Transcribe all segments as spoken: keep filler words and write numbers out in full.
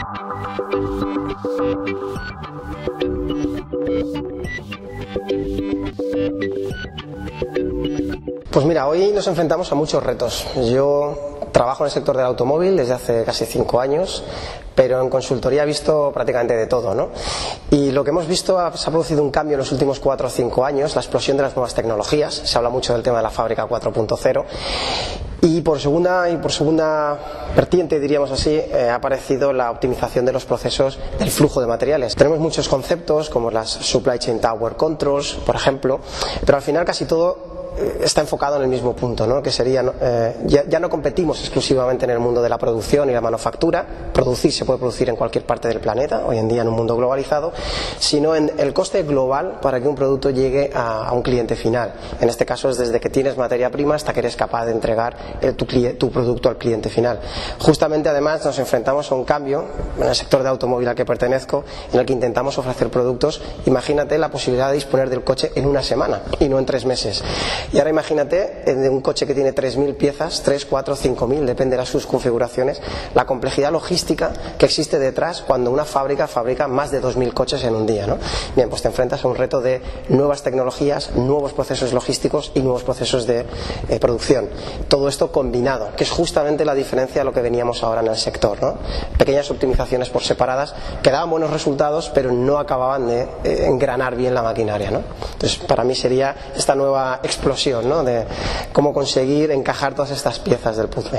Pues mira, hoy nos enfrentamos a muchos retos. Yo trabajo en el sector del automóvil desde hace casi cinco años, pero en consultoría he visto prácticamente de todo, ¿no? Y lo que hemos visto, se ha producido un cambio en los últimos cuatro o cinco años, la explosión de las nuevas tecnologías. Se habla mucho del tema de la fábrica cuatro punto cero. Y por segunda, y por segunda vertiente, diríamos así, eh, ha aparecido la optimización de los procesos del flujo de materiales. Tenemos muchos conceptos como las Supply Chain Tower Controls, por ejemplo, pero al final casi todo está enfocado en el mismo punto, ¿no? Que sería, eh, ya, ya no competimos exclusivamente en el mundo de la producción y la manufactura. Producir se puede producir en cualquier parte del planeta, hoy en día en un mundo globalizado, sino en el coste global para que un producto llegue a, a un cliente final. En este caso es desde que tienes materia prima hasta que eres capaz de entregar eh, tu, tu producto al cliente final. Justamente, además, nos enfrentamos a un cambio en el sector de automóvil al que pertenezco, en el que intentamos ofrecer productos. Imagínate la posibilidad de disponer del coche en una semana y no en tres meses. Y ahora imagínate de un coche que tiene tres mil piezas, tres, cuatro, cinco mil, depende de sus configuraciones, la complejidad logística que existe detrás cuando una fábrica fabrica más de dos mil coches en un día, ¿no? Bien, pues te enfrentas a un reto de nuevas tecnologías, nuevos procesos logísticos y nuevos procesos de eh, producción. Todo esto combinado, que es justamente la diferencia de lo que veníamos ahora en el sector, ¿no? Pequeñas optimizaciones por separadas que daban buenos resultados, pero no acababan de eh, engranar bien la maquinaria, ¿no? Entonces, para mí sería esta nueva explosión, ¿no? De cómo conseguir encajar todas estas piezas del puzzle.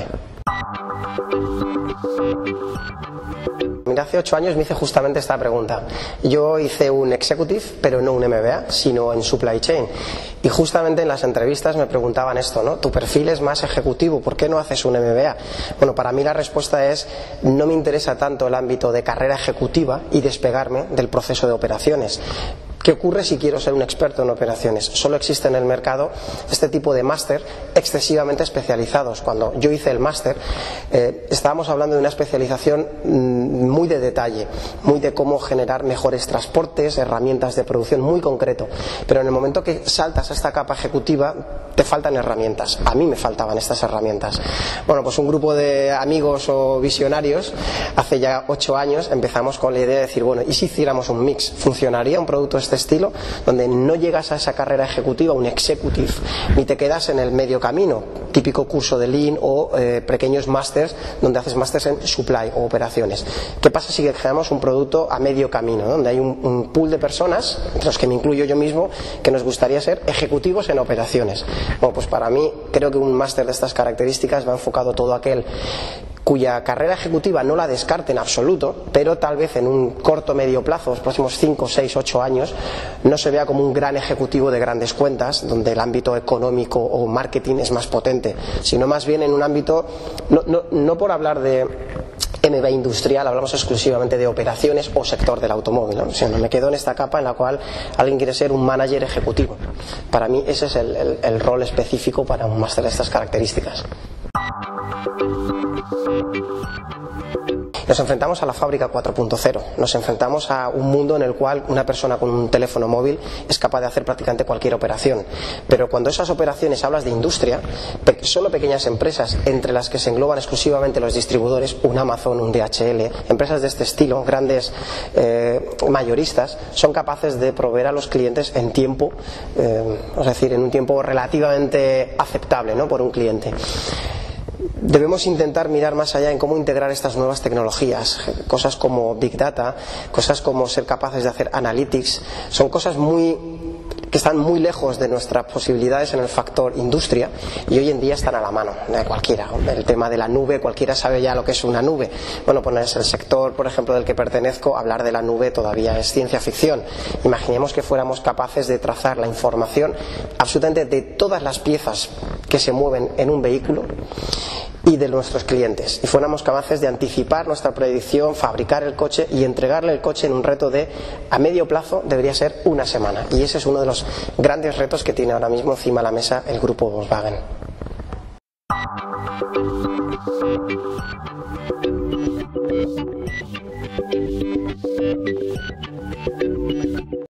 Mira, hace ocho años me hice justamente esta pregunta. Yo hice un executive, pero no un M B A, sino en supply chain. Y justamente en las entrevistas me preguntaban esto, ¿no? Tu perfil es más ejecutivo, ¿por qué no haces un M B A? Bueno, para mí la respuesta es, no me interesa tanto el ámbito de carrera ejecutiva y despegarme del proceso de operaciones. ¿Qué ocurre si quiero ser un experto en operaciones? Solo existe en el mercado este tipo de máster excesivamente especializados. Cuando yo hice el máster, eh, estábamos hablando de una especialización mmm, muy de detalle, muy de cómo generar mejores transportes, herramientas de producción, muy concreto. Pero en el momento que saltas a esta capa ejecutiva, te faltan herramientas. A mí me faltaban estas herramientas. Bueno, pues un grupo de amigos o visionarios, hace ya ocho años, empezamos con la idea de decir, bueno, ¿y si hiciéramos un mix? ¿Funcionaría un producto este estilo, donde no llegas a esa carrera ejecutiva, un executive, ni te quedas en el medio camino, típico curso de Lean o eh, pequeños másters donde haces másters en supply o operaciones? ¿Qué pasa si creamos un producto a medio camino, donde hay un, un pool de personas, entre los que me incluyo yo mismo, que nos gustaría ser ejecutivos en operaciones? Bueno, pues para mí creo que un máster de estas características va enfocado todo aquel cuya carrera ejecutiva no la descarte en absoluto, pero tal vez en un corto medio plazo, los próximos cinco, seis, ocho años, no se vea como un gran ejecutivo de grandes cuentas, donde el ámbito económico o marketing es más potente, sino más bien en un ámbito, no, no, no por hablar de M B A industrial, hablamos exclusivamente de operaciones o sector del automóvil, ¿no? O sea, no me quedo en esta capa en la cual alguien quiere ser un manager ejecutivo. Para mí ese es el, el, el rol específico para un máster de estas características. Nos enfrentamos a la fábrica cuatro punto cero, nos enfrentamos a un mundo en el cual una persona con un teléfono móvil es capaz de hacer prácticamente cualquier operación, pero cuando esas operaciones hablas de industria, solo pequeñas empresas, entre las que se engloban exclusivamente los distribuidores, un Amazon, un D H L, empresas de este estilo, grandes eh, mayoristas, son capaces de proveer a los clientes en tiempo, eh, es decir, en un tiempo relativamente aceptable, ¿no?, por un cliente. Debemos intentar mirar más allá en cómo integrar estas nuevas tecnologías, cosas como Big Data, cosas como ser capaces de hacer Analytics, son cosas muy que están muy lejos de nuestras posibilidades en el factor industria y hoy en día están a la mano de cualquiera. El tema de la nube, cualquiera sabe ya lo que es una nube. Bueno, pues el sector, por ejemplo, del que pertenezco, hablar de la nube todavía es ciencia ficción. Imaginemos que fuéramos capaces de trazar la información absolutamente de todas las piezas que se mueven en un vehículo y de nuestros clientes, y fuéramos capaces de anticipar nuestra predicción, fabricar el coche y entregarle el coche en un reto de, a medio plazo, debería ser una semana. Y ese es uno de los grandes retos que tiene ahora mismo encima de la mesa el grupo Volkswagen.